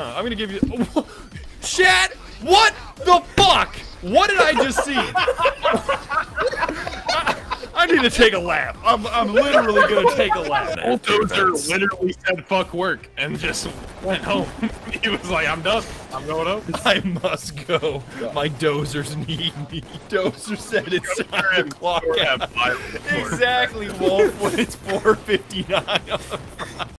I'm gonna give you. Shit! What the fuck? What did I just see? I need to take a lap. I'm literally gonna take a lap. Bulldozer literally said "fuck work" and just went home. He was like, "I'm done. I'm going home. I must go. My dozers need me." Dozer said it's time to clock out. Exactly, Wolf. When it's 4:59 on the